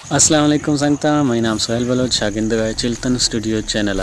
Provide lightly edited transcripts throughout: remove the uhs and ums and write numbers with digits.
السلام علیکم سنگتا mein naam Sohail Baloch شاگردگاه چلتن اسٹوڈیو چینل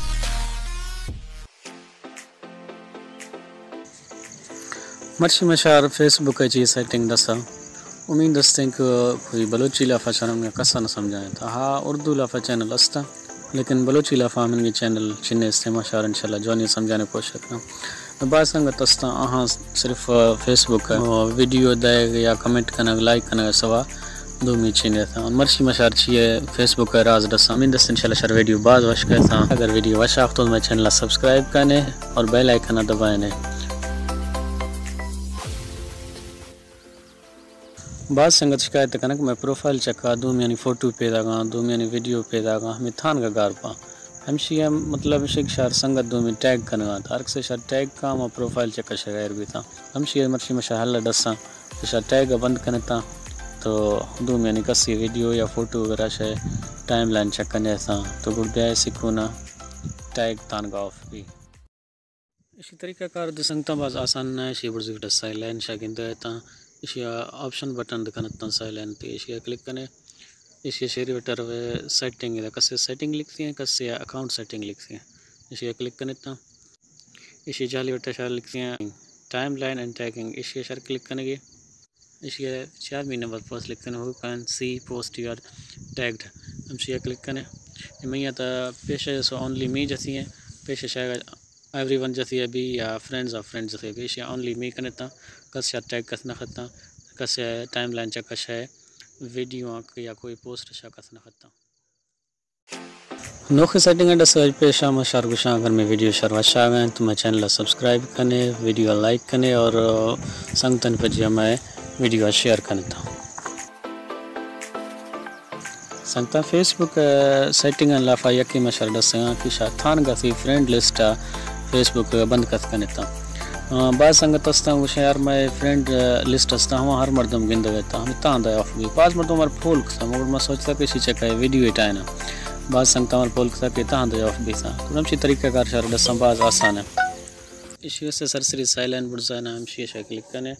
مرشی مشار فیس بک چی سیٹنگ دسا امید دستیں کہ کوئی بلوچی لافا چینل میں کسا نہ سمجھائیں تھا ہاں اردو لافا چینل استا لیکن بلوچی لافا من یہ چینل چنے استعمال شار انشاءاللہ جو نہیں سمجھانے کوشش کرنا بعض سنگت استا ہاں صرف فیس بک ویڈیو دے یا کمنٹ کرنا لائک کرنا سوا دو می چینے تھا مرشی مشار چیئے فیس بک کا راز دسا امید دست انشاءاللہ شر ویڈیو بعض وش کے تھا اگر ویڈیو وش آفتو میں چینل سبسکرائب کرنے اور بیل آئیکن دبائنے بعض سنگت شکایت کرنا کہ میں پروفائل چکا دوم یعنی فوٹو پیدا گا دوم یعنی ویڈیو پیدا گا ہمیں تھان کا گار پا ہمشی مطلب شک شار سنگت دومی ٹیگ کرنا تھا ہر سے شار ٹیگ کا میں پروفائل چکا شغیر بھی تھا ہمشی مرشی مشاہ حل دسا شار ٹیگ بند کرنے تھا تو دوم یعنی کسی ویڈیو یا فوٹو وغیرہ شے ٹائم لائن چیک کرنے تھا تو گڑ بیائے سکھونا ٹیگ تان گا آف بھی اسی طریقہ کار دسنگتا بعض آسان ہے اسی برزی ویڈا سائلین شاگند ہے اسی آپشن بٹن دکھنتا سائلین تی اسی کلک کرنے اسی شیری وٹر سیٹنگ ہے کسی سیٹنگ لکھتی ہیں کسی اکاؤنٹ سیٹنگ لکھتی ہیں اسی کلک کرنے تا اسی جالی وٹر شار لکھتی ہیں ٹائم لائن اینڈ ٹیگنگ اسی شار کلک کرنے گی اسی 4 نمبر پوسٹ لکھتے ہیں who can see post your tagged اسی کلک کرنے میں تا پیشے سو اونلی می جیسی ہیں پیشے شاید ایوری ون جیسی ہے بھی یا فرینڈز آف فرینڈز جیسے بھی اسی اونلی می کرنے تا کس ٹیگ کس نہ خطا کس ٹائم لائن چا کش ہے ویڈیو یا کوئی پوسٹ شا کس نہ خطا نوخی سیٹنگ ہے دس پیشہ میں شار گشاں اگر میں ویڈیو شروع شاہ گئے تو میں چینل سبسکرائب کرنے ویڈیو لائک کرنے اور سنگتن پر جی میں ویڈیو شیئر کرنے تھا سنگتا فیس بک سیٹنگ لافا یکی میں شار دس کہ شاہ تھان گا سی فرینڈ لسٹ فیس بک بند کت کرنے تھا بعض سنگت استا وہ شہر میں فرینڈ لسٹ استا ہوں ہر مردم گند گئے تھا ہمیں تاں دا آف گئی بعض مردم ہمارا پھول کتا مگر میں سوچتا کہ اسی چکا ہے ویڈیو اٹھائے نا بعض سنگتا ہمارا پھول کتا کہ تاں دا آف بھی تھا تو ہمشی طریقہ کار شہر دستا بعض آسان ہے اسی وجہ سے سرسری سائلین بڑھزائنا ہمشی شاہ کلک کرنے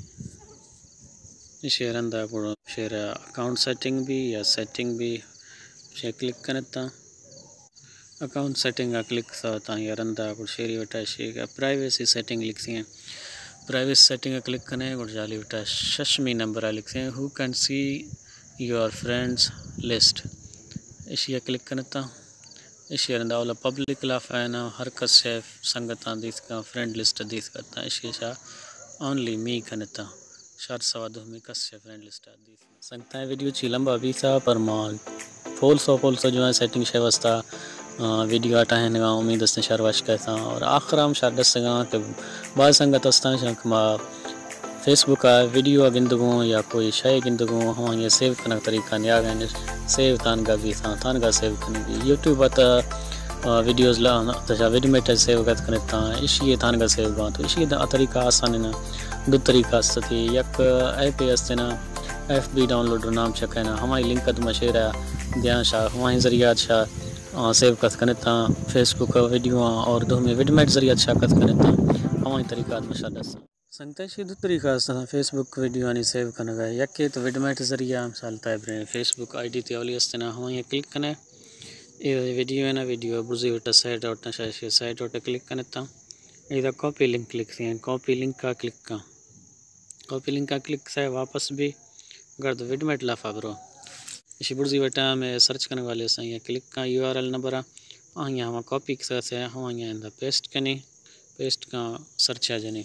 شیئر اندہ پڑھو شیئر اکاؤنٹ سیٹنگ بھی یا سیٹنگ بھی شیئر کلک کرنے تا اکاؤنٹ سیٹنگ کلک تا یا رندہ پڑھ شیئر وٹا شیئر پرائیویسی سیٹنگ لکھتی ہیں پرائیویسی سیٹنگ کلک کرنے اور جالی وٹا ششمی نمبر لکھتے ہیں who can see your friends list اسی کلک کرنے تا اسی رندہ اولا پبلک لاف ہے نا ہر کس سے سنگتان دیس کا فرینڈ لسٹ دیس کرتا اسی شاہ اونلی می کرنے تا شار سوا دو میں کس سے فرینڈ لسٹ دیس سنگتا ہے ویڈیو چی لمبا بھی تھا پر مال پول سو جو ہے سیٹنگ شے وستا ویڈیو آٹا ہے نگا امید دستیں شار واش کہتا اور آخر ہم شار دست گا کہ بعض سنگت استان شاک ما فیس بک ویڈیو گندگوں یا کوئی شے گندگوں ہم یہ سیو کرنا طریقہ نیا گئے سیو تان گا بھی تھان گا سیو کرنے بھی یوٹیوب تا ویڈیوز لا تجا ویڈیو میٹر سیو کرنے تا اسی تھان گا سیو گا تو اسی طریقہ آسان ہے نا دو طریقہ استتی یک ایپ ہے نا ایف بی ڈاؤن لوڈر نام چکا نا ہماری لنک تو مشہور ہے دیان شاہ ہماری ذریعہ شاہ سیو کت کرنے تا فیس بک ویڈیو اور دو میں ویڈیو میٹ ذریعہ شاہ کت کرنے تا ہماری طریقات مشاہدہ سنگتا ہے دو طریقہ استتا فیس بک ویڈیو آنی سیو کرنے گا یک کے تو ویڈیو میٹ ذریعہ مثال تائب رہے فیس بک آئی ڈی تیولی استنا ہماری کلک کرنے ویڈیو ہے نا ویڈیو برزی وٹا سائٹ آؤٹ نا شاہ سائٹ آؤٹ کلک کرنے تا ادھر کاپی لنک لکھتے ہیں کاپی لنک کا کلک کا کاپی لنک کا کلک سے واپس بھی گرد ویڈیو میٹ لافا برو اسی برزی وٹا میں سرچ کرنے والے سے یہ کلک کا یو آر ایل نمبر آئیں ہم کاپی کے ساتھ ہے ہم اندر پیسٹ کرنی پیسٹ کا سرچ آ جانی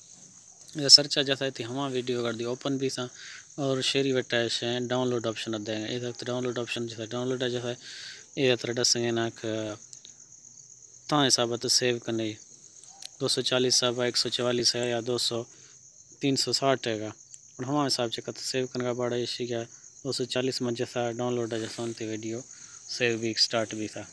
سرچ آ جاتا ہے تو ہمارا ویڈیو کر دی اوپن بھی تھا اور شیری وٹا ہے ڈاؤن لوڈ آپشن دیں گے ادھر ڈاؤن لوڈ آپشن جیسا ڈاؤن لوڈ ہے جیسا ادھر ڈس گے نا کہ تا حسابت سیو کرنے 240 ہے 144 ہے یا 200 360 ہے گا اور ہمارے حساب سے کت سیو کرنے کا بڑا اسی کیا 240 میں جیسا ڈاؤن لوڈ ہے جیسا انتی ویڈیو سیو بھی سٹارٹ بھی تھا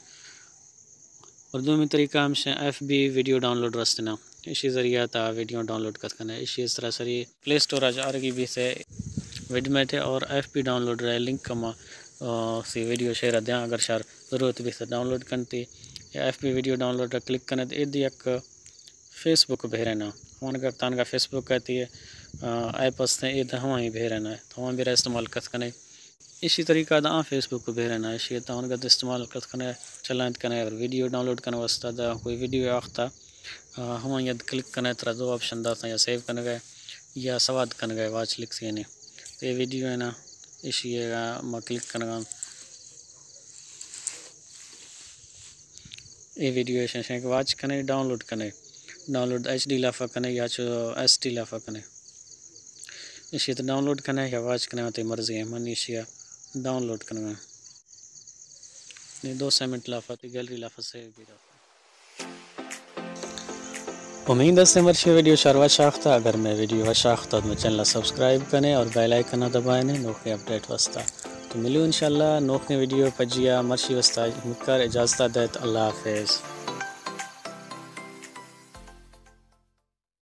اور دومی طریقہ ہم سے ایف بی ویڈیو ڈاؤن لوڈ رستنا اسی ذریعہ تا ویڈیو ڈاؤن لوڈ کرنا ہے اسی اس طرح سری پلے سٹور آج آرگی بھی سے ویڈیو میٹ ہے اور ایف بی ڈاؤن لوڈ رہے لنک کما سی ویڈیو شیئر دیں اگر شار ضرورت بھی سے ڈاؤن لوڈ کرتی یا ایف بی ویڈیو ڈاؤن لوڈ کلک کرنے تو ادھی ایک فیس بک بہرنا ہم اگر تان کا فیس بک کہتی ہے ایپ اس نے ادھر ہمیں بہرنا ہے تو ہم بھی استعمال کر کرنے اسی طریقہ دا فیس بک بھی رہنا ہے تا ان کا استعمال کرنے چلانت کرنے اگر ویڈیو ڈاؤن لوڈ کرنے واسطہ دا کوئی ویڈیو آختا ہم ید کلک کرنے ترا دو آپشن داتا یا سیو کرنے گئے یا سواد کرنے گئے واچ لکھ یعنی یہ ویڈیو ہے نا اسی میں کلک کرنے گا یہ ویڈیو ہے واچ کرنے ڈاؤن لوڈ ایچ ڈی لافا کرنے یا ایس ٹی لافا کرنے اسی تو ڈاؤن لوڈ کرنے یا واچ کرنے تے مرضی ہے من اسی ڈاؤن لوڈ کرنے دو سیمنٹ لافا تے گیلری لافا سیو بھی رہا امید ہے مرشی ویڈیو شروع شاختہ اگر میں ویڈیو شاختہ تو میں چینل سبسکرائب کریں اور بیل آئیکن دبائیں نوکری اپڈیٹ واسطہ تو ملو انشاءاللہ نوکری ویڈیو پجیا مرشی واسطہ مکر اجازت دیت اللہ حافظ